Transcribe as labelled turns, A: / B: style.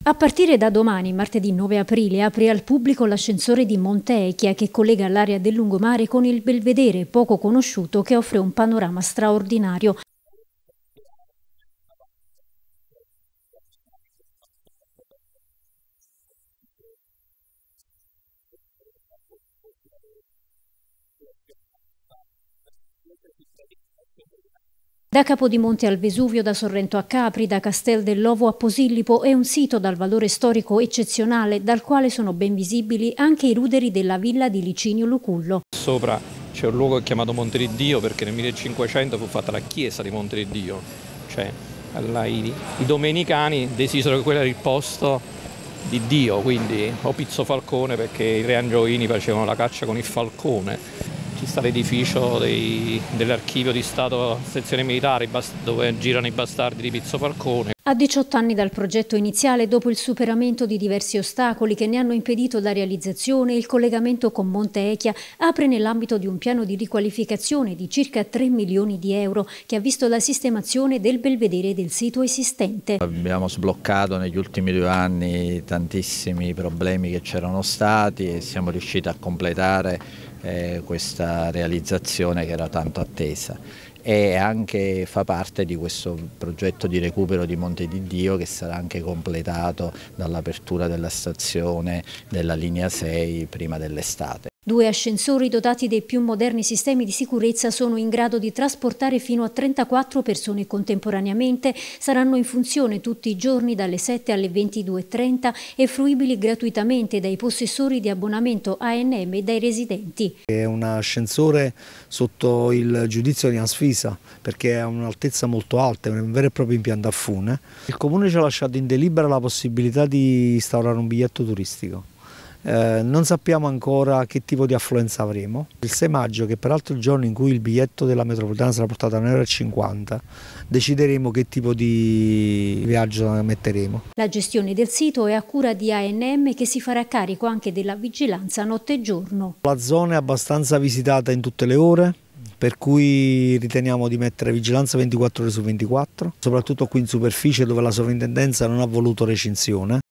A: A partire da domani, martedì 9 aprile, apre al pubblico l'ascensore di Monte Echia che collega l'area del lungomare con il Belvedere, poco conosciuto, che offre un panorama straordinario. Da Capodimonte al Vesuvio, da Sorrento a Capri, da Castel dell'Ovo a Posillipo è un sito dal valore storico eccezionale, dal quale sono ben visibili anche i ruderi della villa di Licinio Lucullo.
B: Sopra c'è un luogo chiamato Monte di Dio perché nel 1500 fu fatta la chiesa di Monte di Dio, cioè i domenicani decisero che quello era il posto di Dio, quindi o Pizzo Falcone perché i re angioini facevano la caccia con il falcone. Ci sta l'edificio dell'archivio di Stato sezione militare dove girano i bastardi di Pizzo Falcone.
A: A 18 anni dal progetto iniziale, dopo il superamento di diversi ostacoli che ne hanno impedito la realizzazione, il collegamento con Monte Echia apre nell'ambito di un piano di riqualificazione di circa 3 milioni di euro che ha visto la sistemazione del belvedere del sito esistente.
C: Abbiamo sbloccato negli ultimi 2 anni tantissimi problemi che c'erano stati e siamo riusciti a completare questa realizzazione che era tanto attesa e anche fa parte di questo progetto di recupero di Monte di Dio che sarà anche completato dall'apertura della stazione della linea 6 prima dell'estate.
A: 2 ascensori dotati dei più moderni sistemi di sicurezza sono in grado di trasportare fino a 34 persone contemporaneamente, saranno in funzione tutti i giorni dalle 7 alle 22:30 e fruibili gratuitamente dai possessori di abbonamento ANM e dai residenti.
D: È un ascensore sotto il giudizio di Ansfisa perché ha un'altezza molto alta, è un vero e proprio impianto a fune. Il Comune ci ha lasciato in delibera la possibilità di instaurare un biglietto turistico. Non sappiamo ancora che tipo di affluenza avremo. Il 6 maggio, che peraltro è il giorno in cui il biglietto della metropolitana sarà portato a 1,50 €, decideremo che tipo di viaggio metteremo.
A: La gestione del sito è a cura di ANM che si farà carico anche della vigilanza notte e giorno.
D: La zona è abbastanza visitata in tutte le ore, per cui riteniamo di mettere vigilanza 24 ore su 24, soprattutto qui in superficie dove la sovrintendenza non ha voluto recinzione.